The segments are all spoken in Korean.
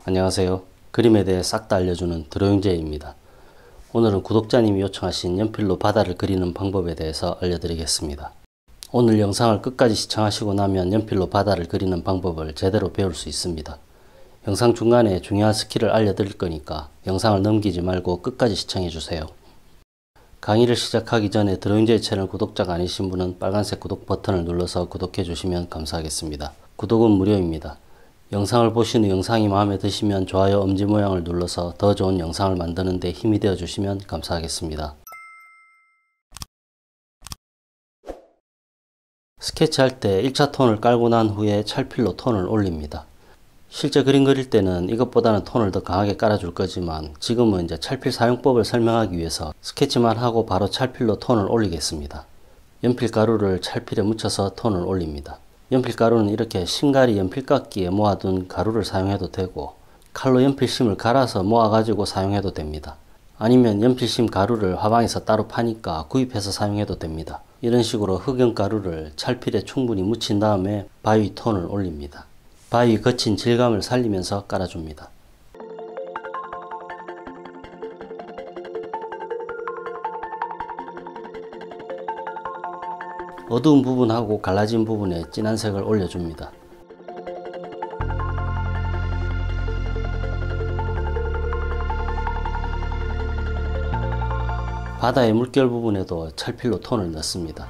안녕하세요. 그림에 대해 싹 다 알려주는 드로잉제이입니다. 오늘은 구독자님이 요청하신 연필로 바다를 그리는 방법에 대해서 알려드리겠습니다. 오늘 영상을 끝까지 시청하시고 나면 연필로 바다를 그리는 방법을 제대로 배울 수 있습니다. 영상 중간에 중요한 스킬을 알려드릴 거니까 영상을 넘기지 말고 끝까지 시청해주세요. 강의를 시작하기 전에 드로잉제이 채널 구독자가 아니신 분은 빨간색 구독 버튼을 눌러서 구독해주시면 감사하겠습니다. 구독은 무료입니다. 영상을 보신 후 영상이 마음에 드시면 좋아요 엄지 모양을 눌러서 더 좋은 영상을 만드는 데 힘이 되어 주시면 감사하겠습니다. 스케치할 때 1차 톤을 깔고 난 후에 찰필로 톤을 올립니다. 실제 그림 그릴 때는 이것보다는 톤을 더 강하게 깔아줄 거지만 지금은 이제 찰필 사용법을 설명하기 위해서 스케치만 하고 바로 찰필로 톤을 올리겠습니다. 연필 가루를 찰필에 묻혀서 톤을 올립니다. 연필 가루는 이렇게 심가리 연필깎이에 모아둔 가루를 사용해도 되고 칼로 연필심을 갈아서 모아가지고 사용해도 됩니다. 아니면 연필심 가루를 화방에서 따로 파니까 구입해서 사용해도 됩니다. 이런 식으로 흑연 가루를 찰필에 충분히 묻힌 다음에 바위 톤을 올립니다. 바위 거친 질감을 살리면서 깔아줍니다. 어두운 부분하고 갈라진 부분에 진한 색을 올려줍니다. 바다의 물결 부분에도 찰필로 톤을 넣습니다.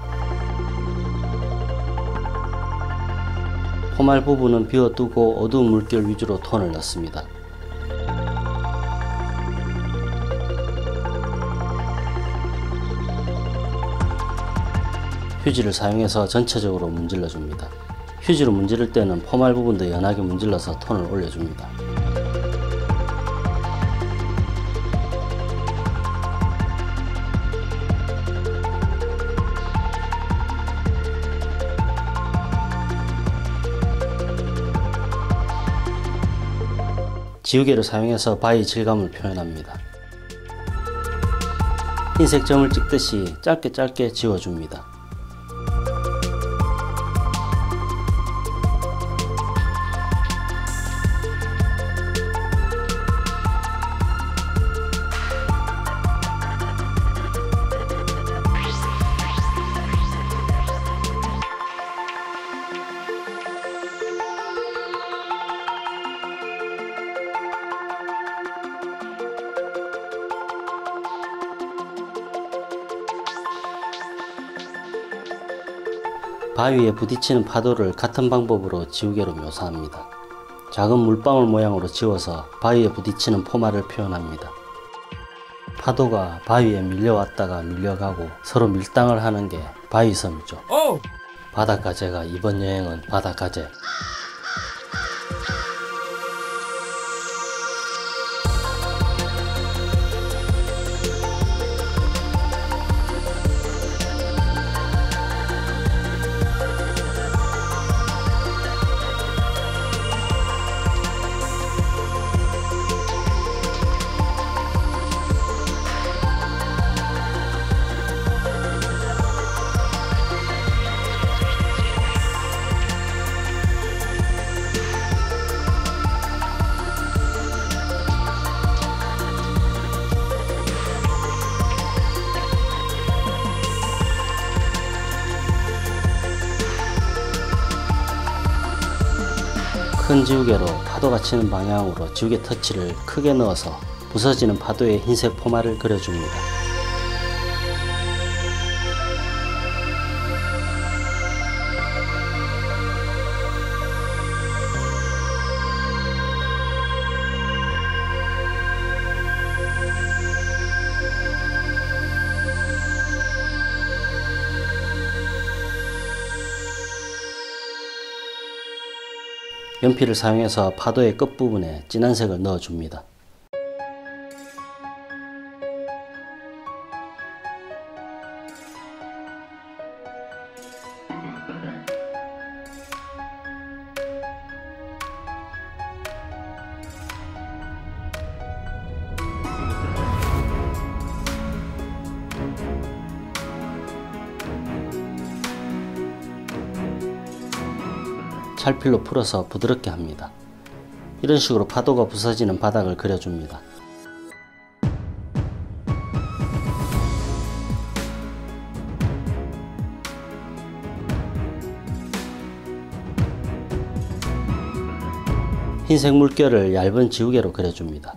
포말 부분은 비워두고 어두운 물결 위주로 톤을 넣습니다. 휴지를 사용해서 전체적으로 문질러 줍니다. 휴지로 문지를 때는 포말 부분도 연하게 문질러서 톤을 올려줍니다. 지우개를 사용해서 바위 질감을 표현합니다. 흰색 점을 찍듯이 짧게 지워줍니다. 바위에 부딪히는 파도를 같은 방법으로 지우개로 묘사합니다. 작은 물방울 모양으로 지워서 바위에 부딪히는 포말을 표현합니다. 파도가 바위에 밀려왔다가 밀려가고 서로 밀당을 하는 게 바위섬이죠. 바닷가재가 이번 여행은 바닷가재. 큰 지우개로 파도가 치는 방향으로 지우개 터치를 크게 넣어서 부서지는 파도에 흰색 포말을 그려줍니다. 연필을 사용해서 파도의 끝부분에 진한 색을 넣어줍니다. 찰필로 풀어서 부드럽게 합니다. 이런 식으로 파도가 부서지는 바닥을 그려줍니다. 흰색 물결을 얇은 지우개로 그려줍니다.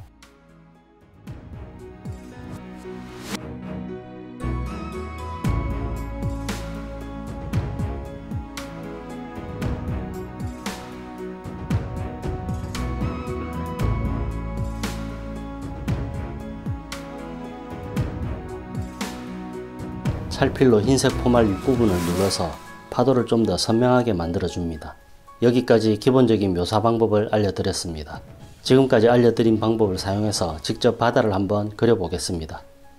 찰필로 흰색 포말 윗부분을 눌러서 파도를 좀 더 선명하게 만들어줍니다. 여기까지 기본적인 묘사 방법을 알려드렸습니다. 지금까지 알려드린 방법을 사용해서 직접 바다를 한번 그려보겠습니다.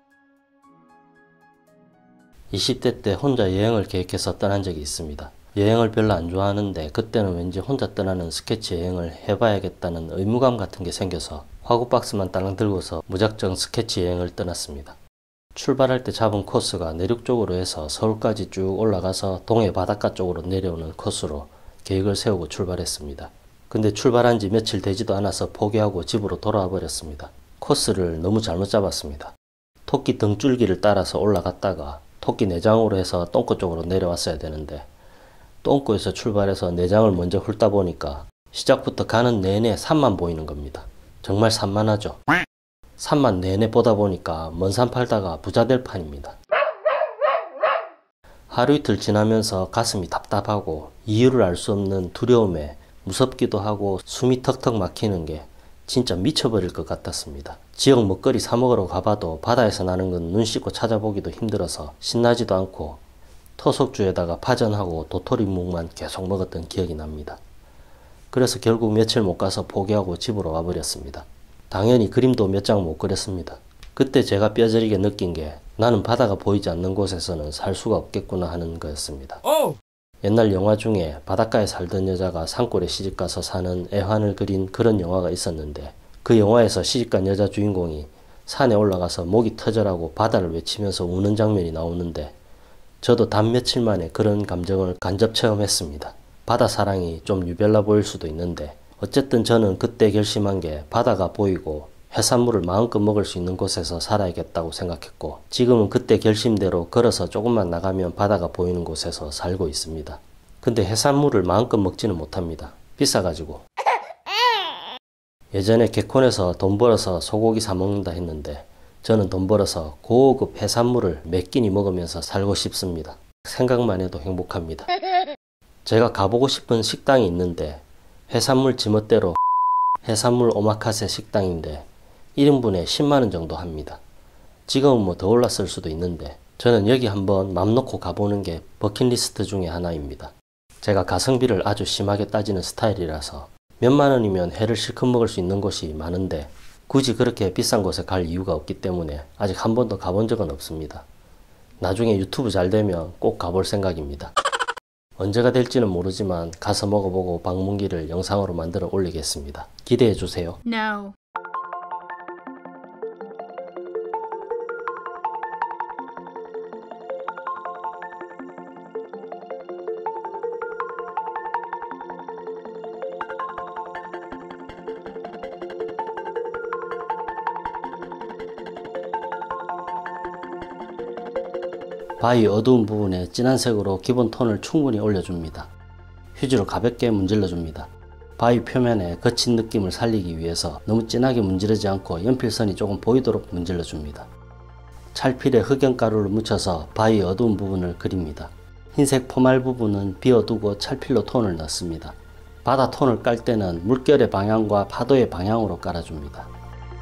20대 때 혼자 여행을 계획해서 떠난 적이 있습니다. 여행을 별로 안 좋아하는데 그때는 왠지 혼자 떠나는 스케치 여행을 해봐야겠다는 의무감 같은 게 생겨서 화구 박스만 딸랑 들고서 무작정 스케치 여행을 떠났습니다. 출발할 때 잡은 코스가 내륙 쪽으로 해서 서울까지 쭉 올라가서 동해 바닷가 쪽으로 내려오는 코스로 계획을 세우고 출발했습니다. 근데 출발한 지 며칠 되지도 않아서 포기하고 집으로 돌아와 버렸습니다. 코스를 너무 잘못 잡았습니다. 토끼 등줄기를 따라서 올라갔다가 토끼 내장으로 해서 똥꼬 쪽으로 내려왔어야 되는데 똥꼬에서 출발해서 내장을 먼저 훑다 보니까 시작부터 가는 내내 산만 보이는 겁니다. 정말 산만하죠. 산만 내내 보다 보니까 먼 산 팔다가 부자 될 판입니다. 하루 이틀 지나면서 가슴이 답답하고 이유를 알 수 없는 두려움에 무섭기도 하고 숨이 턱턱 막히는 게 진짜 미쳐버릴 것 같았습니다. 지역 먹거리 사 먹으러 가봐도 바다에서 나는 건 눈 씻고 찾아보기도 힘들어서 신나지도 않고 토속주에다가 파전하고 도토리묵만 계속 먹었던 기억이 납니다. 그래서 결국 며칠 못 가서 포기하고 집으로 와버렸습니다. 당연히 그림도 몇 장 못 그렸습니다. 그때 제가 뼈저리게 느낀 게 나는 바다가 보이지 않는 곳에서는 살 수가 없겠구나 하는 거였습니다. 옛날 영화 중에 바닷가에 살던 여자가 산골에 시집가서 사는 애환을 그린 그런 영화가 있었는데 그 영화에서 시집간 여자 주인공이 산에 올라가서 목이 터져라고 바다를 외치면서 우는 장면이 나오는데 저도 단 며칠 만에 그런 감정을 간접 체험했습니다. 바다 사랑이 좀 유별나 보일 수도 있는데 어쨌든 저는 그때 결심한 게 바다가 보이고 해산물을 마음껏 먹을 수 있는 곳에서 살아야겠다고 생각했고 지금은 그때 결심대로 걸어서 조금만 나가면 바다가 보이는 곳에서 살고 있습니다. 근데 해산물을 마음껏 먹지는 못합니다. 비싸가지고. 예전에 개콘에서 돈 벌어서 소고기 사 먹는다 했는데 저는 돈 벌어서 고급 해산물을 몇 끼니 먹으면서 살고 싶습니다. 생각만 해도 행복합니다. 제가 가보고 싶은 식당이 있는데 해산물 지멋대로 해산물 오마카세 식당인데 1인분에 10만원 정도 합니다. 지금은 뭐 더 올랐을 수도 있는데 저는 여기 한번 맘 놓고 가보는 게 버킷리스트 중에 하나입니다. 제가 가성비를 아주 심하게 따지는 스타일이라서 몇만원이면 회를 실컷 먹을 수 있는 곳이 많은데 굳이 그렇게 비싼 곳에 갈 이유가 없기 때문에 아직 한 번도 가본 적은 없습니다. 나중에 유튜브 잘 되면 꼭 가볼 생각입니다. 언제가 될지는 모르지만 가서 먹어보고 방문기를 영상으로 만들어 올리겠습니다. 기대해주세요. No. 바위 어두운 부분에 진한 색으로 기본 톤을 충분히 올려줍니다. 휴지로 가볍게 문질러줍니다. 바위 표면에 거친 느낌을 살리기 위해서 너무 진하게 문지르지 않고 연필선이 조금 보이도록 문질러줍니다. 찰필에 흑연가루를 묻혀서 바위 어두운 부분을 그립니다. 흰색 포말 부분은 비워두고 찰필로 톤을 넣습니다. 바다 톤을 깔 때는 물결의 방향과 파도의 방향으로 깔아줍니다.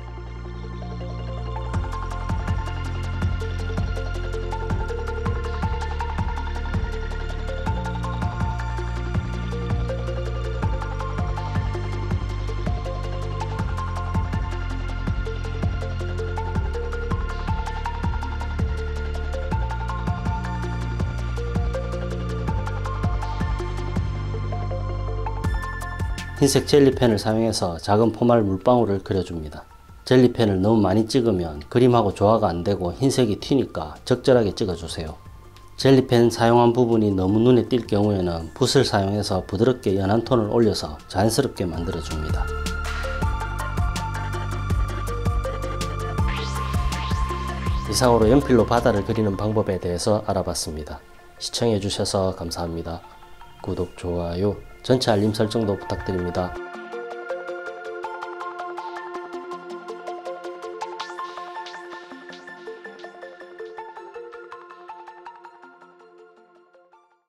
흰색 젤리펜을 사용해서 작은 포말 물방울을 그려줍니다. 젤리펜을 너무 많이 찍으면 그림하고 조화가 안되고 흰색이 튀니까 적절하게 찍어주세요. 젤리펜 사용한 부분이 너무 눈에 띌 경우에는 붓을 사용해서 부드럽게 연한 톤을 올려서 자연스럽게 만들어줍니다. 이상으로 연필로 바다를 그리는 방법에 대해서 알아봤습니다. 시청해 주셔서 감사합니다. 구독, 좋아요, 전체 알림 설정도 부탁드립니다.